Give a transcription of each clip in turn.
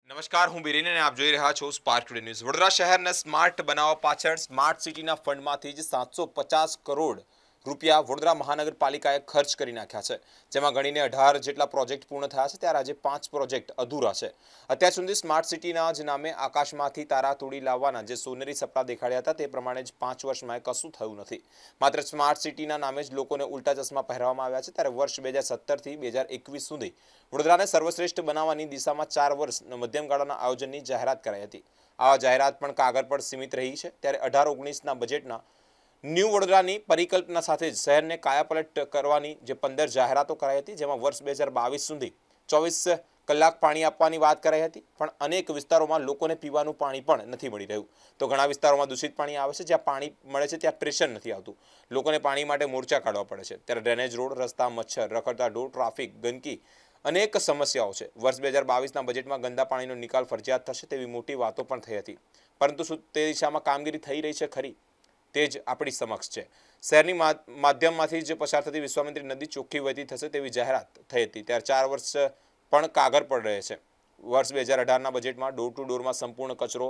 નમસ્કાર, હું બિરેન અને આપ જોઈ રહ્યા છો સ્પાર્ક ટુડે ન્યૂઝ। વડોદરા શહેરને સ્માર્ટ બનાવવા પાછળ સ્માર્ટ સિટીના ફંડમાંથી જ 750 કરોડ રૂપિયા વડોદરા મહાનગરપાલિકાએ ખર્ચ કરી નાખ્યા છે, જેમાં ગણીને 18 જેટલા પ્રોજેક્ટ પૂર્ણ થયા છે, ત્યારે આજે 5 પ્રોજેક્ટ અધૂરા છે। અત્યાર સુધી સ્માર્ટ સિટીના જ નામે આકાશમાંથી તારા તોડી લાવવાના જે સોનેરી સપના દેખાડ્યા હતા તે પ્રમાણે જ 5 વર્ષમાં કશું થયું નથી। માત્ર સ્માર્ટ સિટીના નામે જ લોકોને ઉલટા ચશ્મા પહેરવામાં આવ્યા છે। ત્યારે વર્ષ 2017 થી 2021 સુધી વડોદરાને સર્વશ્રેષ્ઠ બનાવવાની દિશામાં 4 વર્ષ મધ્યમ ગાળાના આયોજનની જાહેરાત કરાઈ હતી। આ જાહેરાત પણ કાગળ પર સીમિત રહી છે। ત્યારે 18-19ના બજેટના ન્યૂ વડોદરાની પરિકલ્પના સાથે જ શહેરને કાયાપલટ કરવાની જે 15 જાહેરાતો કરાઈ હતી, જેમાં વર્ષ 2022 સુધી 24 કલાક પાણી આપવાની વાત કરાઈ હતી, પણ અનેક વિસ્તારોમાં લોકોને પીવાનું પાણી પણ નથી મળી રહ્યું। તો ઘણા વિસ્તારોમાં દૂષિત પાણી આવે છે, જ્યાં પાણી મળે છે ત્યાં પ્રેશર નથી આવતું, લોકોને પાણી માટે મોરચા કાઢવા પડે છે। ત્યારે ડ્રેનેજ રોડ, રસ્તા, મચ્છર, રખડતા ઢોર, ટ્રાફિક, ગંદકી અનેક સમસ્યાઓ છે। વર્ષ 2022ના બજેટમાં ગંદા પાણીનો નિકાલ ફરજિયાત થશે તેવી મોટી વાતો પણ થઈ હતી, પરંતુ શું તે દિશામાં કામગીરી થઈ રહી છે ખરી? તે જ આપણી સમક્ષ છે। શહેરની માધ્યમમાંથી જ પસાર થતી વિશ્વામિત્રી નદી ચોખ્ખી વહેતી થશે તેવી જાહેરાત થઈ હતી, ત્યારે 4 વર્ષ પણ કાગળ પર રહે છે। વર્ષ 2018ના બજેટમાં ડોર ટુ ડોરમાં સંપૂર્ણ કચરો,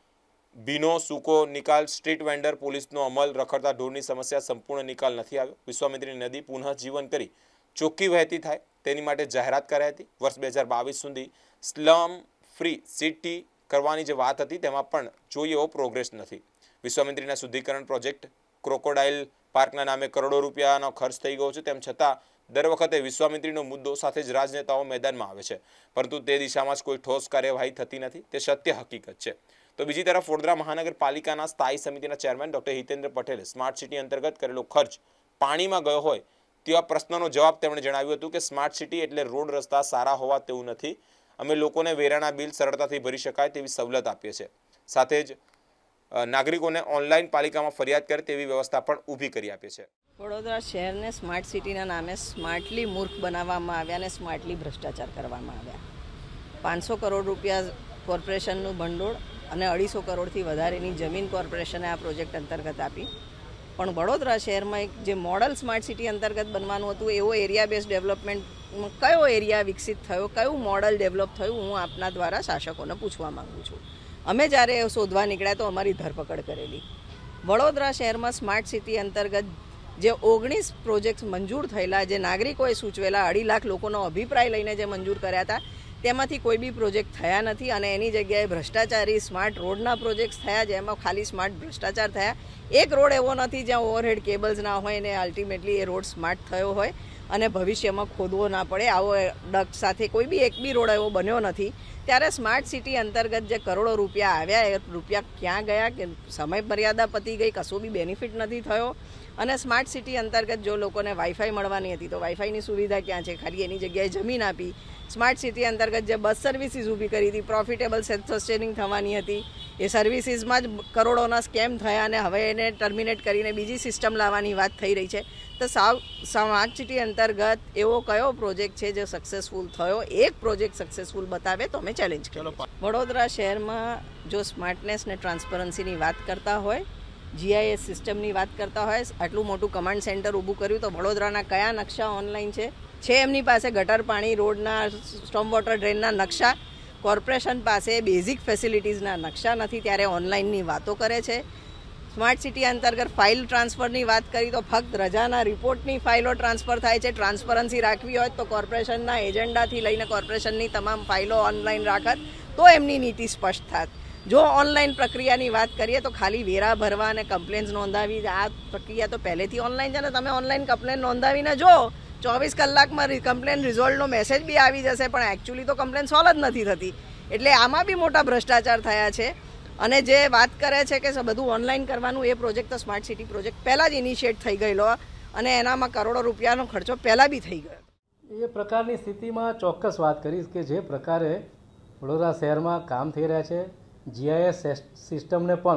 ભીનો સૂકો નિકાલ, સ્ટ્રીટ વેન્ડર પોલીસનો અમલ, રખડતા ઢોરની સમસ્યા સંપૂર્ણ નિકાલ નથી આવ્યો। વિશ્વામિત્રી નદી પુનઃ જીવન કરી ચોખ્ખી વહેતી થાય તેની માટે જાહેરાત કરાઈ હતી। વર્ષ 2022 સુધી સ્લમ ફ્રી સિટી કરવાની જે વાત હતી તેમાં પણ જોઈએ એવો પ્રોગ્રેસ નથી। વિશ્વામિત્રીના શુદ્ધિકરણ પ્રોજેક્ટ, ક્રોકોડાઇલ પાર્કના નામે કરોડો રૂપિયાનો ખર્ચ થઈ ગયો છે, તેમ છતાં દર વખતે વિશ્વામિત્રીનો મુદ્દો સાથે જ રાજનેતાઓ મેદાનમાં આવે છે, પરંતુ તે દિશામાં જ કોઈ ઠોસ કાર્યવાહી થતી નથી, તે સત્ય હકીકત છે। તો બીજી તરફ વડોદરા મહાનગરપાલિકાના સ્થાયી સમિતિના ચેરમેન ડોક્ટર હિતેન્દ્ર પટેલે સ્માર્ટ સિટી અંતર્ગત કરેલો ખર્ચ પાણીમાં ગયો હોય તેવા પ્રશ્નનો જવાબ તેમણે જણાવ્યું હતું કે સ્માર્ટ સિટી એટલે રોડ રસ્તા સારા હોવા તેવું નથી। અમે લોકોને વેરાના બિલ સરળતાથી ભરી શકાય તેવી સવલત આપીએ છીએ, સાથે જ નાગરિકોને ઓનલાઈન પાલિકામાં ફરિયાદ કરે તેવી વ્યવસ્થા પણ ઊભી કરી આપી છે। વડોદરા શહેરને સ્માર્ટ સિટીના નામે સ્માર્ટલી મૂર્ખ બનાવવામાં આવ્યા અને સ્માર્ટલી ભ્રષ્ટાચાર કરવામાં આવ્યા। 500 કરોડ રૂપિયા કોર્પોરેશનનું ભંડોળ અને 250 કરોડથી વધારેની જમીન કોર્પોરેશને આ પ્રોજેક્ટ અંતર્ગત આપી, પણ વડોદરા શહેરમાં એક જે મોડલ સ્માર્ટ સિટી અંતર્ગત બનવાનું હતું એવો એરિયા બેઝ ડેવલપમેન્ટમાં કયો એરિયા વિકસિત થયો, કયું મોડલ ડેવલપ થયું, હું આપના દ્વારા શાસકોને પૂછવા માગું છું। અમે જ્યારે શોધવા નીકળ્યા તો અમારી ધરપકડ કરેલી। વડોદરા શહેરમાં સ્માર્ટ સિટી અંતર્ગત જે 19 પ્રોજેક્ટ મંજૂર થયેલા, જે નાગરિકોએ સૂચવેલા 2.5 લાખ લોકોનો અભિપ્રાય લઈને જે મંજૂર કર્યા હતા, તેમાંથી કોઈ બી પ્રોજેક્ટ થયા નથી અને એની જગ્યાએ ભ્રષ્ટાચારી સ્માર્ટ રોડના પ્રોજેક્ટ્સ થયા, જેમાં ખાલી સ્માર્ટ ભ્રષ્ટાચાર થયા। એક રોડ એવો નથી જ્યાં ઓવરહેડ કેબલ્સ ના હોય ને અલ્ટિમેટલી એ રોડ સ્માર્ટ થયો હોય અને ભવિષ્યમાં ખોદવો ના પડે, આવો ડક સાથે કોઈ બી એક બી રોડ એવો બન્યો નથી। ત્યારે સ્માર્ટ સિટી અંતર્ગત જે કરોડો રૂપિયા આવ્યા એ રૂપિયા ક્યાં ગયા, કે સમય મર્યાદા પતી ગઈ, કશો બી બેનિફિટ નથી થયો। અને સ્માર્ટ સિટી અંતર્ગત જો લોકોને વાઈફાઈ મળવાની હતી તો વાઈફાઈની સુવિધા ક્યાં છે? ખાલી એની જગ્યાએ જમીન આપી। સ્માર્ટ સિટી અંતર્ગત જે બસ સર્વિસીસ ઊભી કરી હતી, પ્રોફિટેબલ સેલ્ફ સસ્ટેનિંગ થવાની હતી, એ સર્વિસીસમાં જ કરોડોના સ્કેમ થયા અને હવે એને ટર્મિનેટ કરીને બીજી સિસ્ટમ લાવવાની વાત થઈ રહી છે। તો સ્માર્ટ સિટી અંતર્ગત એવો કયો પ્રોજેક્ટ છે જે સક્સેસફુલ થયો? એક પ્રોજેક્ટ સક્સેસફુલ બતાવે તો અમે ચેલેન્જ કરીએ। વડોદરા શહેરમાં જો સ્માર્ટનેસ ને ટ્રાન્સપરન્સીની વાત કરતા હોય, GIS સિસ્ટમની વાત કરતા હોય, આટલું મોટું કમાન્ડ સેન્ટર ઊભું કર્યું તો વડોદરાના કયા નકશા ઓનલાઈન છે? એમની પાસે ગટર પાણી, રોડના, સ્ટોમ વોટર ડ્રેનના નકશા, કોર્પોરેશન પાસે બેઝિક ફેસિલિટીઝના નકશા નથી, ત્યારે ઓનલાઈનની વાતો કરે છે। સ્માર્ટ સિટી અંતર્ગત ફાઇલ ટ્રાન્સફરની વાત કરી તો ફક્ત રજાના રિપોર્ટની ફાઇલો ટ્રાન્સફર થાય છે। ટ્રાન્સપરન્સી રાખવી હોય તો કોર્પોરેશનના એજન્ડાથી લઈને કોર્પોરેશનની તમામ ફાઇલો ઓનલાઈન રાખત તો એમની નીતિ સ્પષ્ટ થાત। જો ઓનલાઈન પ્રક્રિયાની વાત કરીએ તો ખાલી વેરા ભરવા અને કમ્પ્લેન્સ નોંધાવી, આ પ્રક્રિયા તો પહેલેથી ઓનલાઈન છે ને, તમે ઓનલાઈન કમ્પ્લેન નોંધાવીને જો 24 કલાકમાં કમ્પ્લેન રિઝોલ્વનો મેસેજ બી આવી જશે, પણ એકચ્યુઅલી તો કમ્પ્લેન સોલ્વ જ નથી થતી। એટલે આમાં બી મોટા ભ્રષ્ટાચાર થયા છે। અને જે વાત કરે છે કે બધું ઓનલાઈન કરવાનું, એ પ્રોજેક્ટ તો સ્માર્ટ સિટી પ્રોજેક્ટ પહેલાં જ ઇનિશિએટ થઈ ગયેલો અને એનામાં કરોડો રૂપિયાનો ખર્ચો પહેલાં બી થઈ ગયો। એ પ્રકારની સ્થિતિમાં ચોક્કસ વાત કરીશ કે જે પ્રકારે વડોદરા શહેરમાં કામ થઈ રહ્યા છે, GIS સિસ્ટમને પણ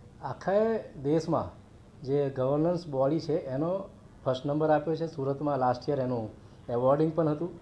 આખા દેશમાં જે ગવર્નન્સ બોડી છે એનો ફર્સ્ટ નંબર આપ્યો છે। સુરતમાં લાસ્ટ યર એનું એવોર્ડિંગ પણ હતું।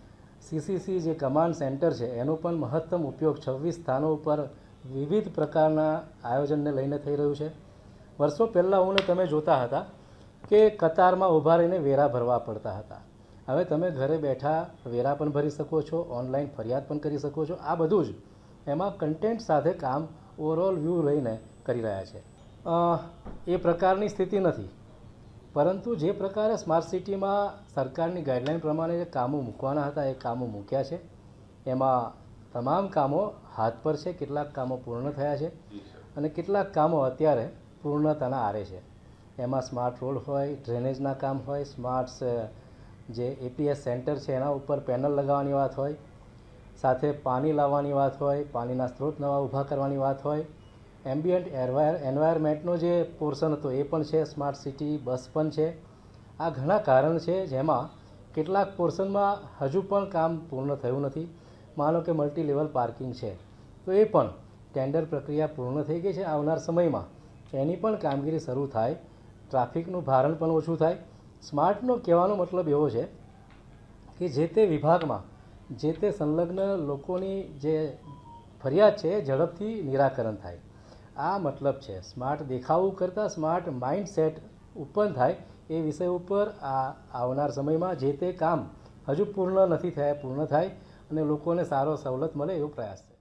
CCC જે કમાન્ડ સેન્ટર છે એનો પણ મહત્તમ ઉપયોગ 26 સ્થાનો ઉપર વિવિધ પ્રકારના આયોજનને લઈને થઈ રહ્યું છે। વર્ષો પહેલાં હું ને તમે જોતા હતા કે કતારમાં ઊભા રહીને વેરા ભરવા પડતા હતા, હવે તમે ઘરે બેઠા વેરા પણ ભરી શકો છો, ઓનલાઈન ફરિયાદ પણ કરી શકો છો। આ બધું જ એમાં કન્ટેન્ટ સાથે કામ ઓવરઓલ વ્યૂ લઈને કરી રહ્યા છે. એ પ્રકારની સ્થિતિ નથી, પરંતુ જે પ્રકારે સ્માર્ટ સિટીમાં સરકારની ગાઈડલાઇન પ્રમાણે જે કામો મૂકવાના હતા એ કામો મૂક્યા છે. એમાં તમામ કામો હાથ પર છે, કેટલાક કામો પૂર્ણ થયા છે અને કેટલાક કામો અત્યારે પૂર્ણતાના આરે છે. એમાં સ્માર્ટ રોડ હોય, ડ્રેનેજના કામ હોય, સ્માર્ટ જે એપીએસ સેન્ટર છે એના ઉપર પેનલ લગાવવાની વાત હોય, સાથે પાણી લાવવાની વાત હોય, પાણીના સ્ત્રોત નવા ઊભા કરવાની વાત હોય, એમ્બિયન્ટ એન્વાયરમેન્ટનો જે પોર્શન હતો એ પણ છે, સ્માર્ટ સિટી બસ પણ છે. આ ઘણા કારણ છે જેમાં કેટલાક પોર્શનમાં હજુ પણ કામ પૂર્ણ થયું નથી. માનો કે મલ્ટી લેવલ પાર્કિંગ છે તો એ પણ ટેન્ડર પ્રક્રિયા પૂર્ણ થઈ ગઈ છે. આવનાર સમયમાં એની પણ કામગીરી શરૂ થાય, ટ્રાફિકનું ભારણ પણ ઓછું થાય. સ્માર્ટનો કહેવાનો મતલબ એવો છે કે જે તે વિભાગમાં જે તે સંલગ્ન લોકોની જે ફરિયાદ છે એ ઝડપથી નિરાકરણ થાય. આ મતલબ છે. સ્માર્ટ દેખાવું કરતાં સ્માર્ટ માઇન્ડસેટ ઉત્પન્ન થાય એ વિષય ઉપર આ આવનાર સમયમાં જે તે કામ હજુ પૂર્ણ નથી થયા પૂર્ણ થાય અને લોકોને સારો સવલત મળે એવો પ્રયાસ છે.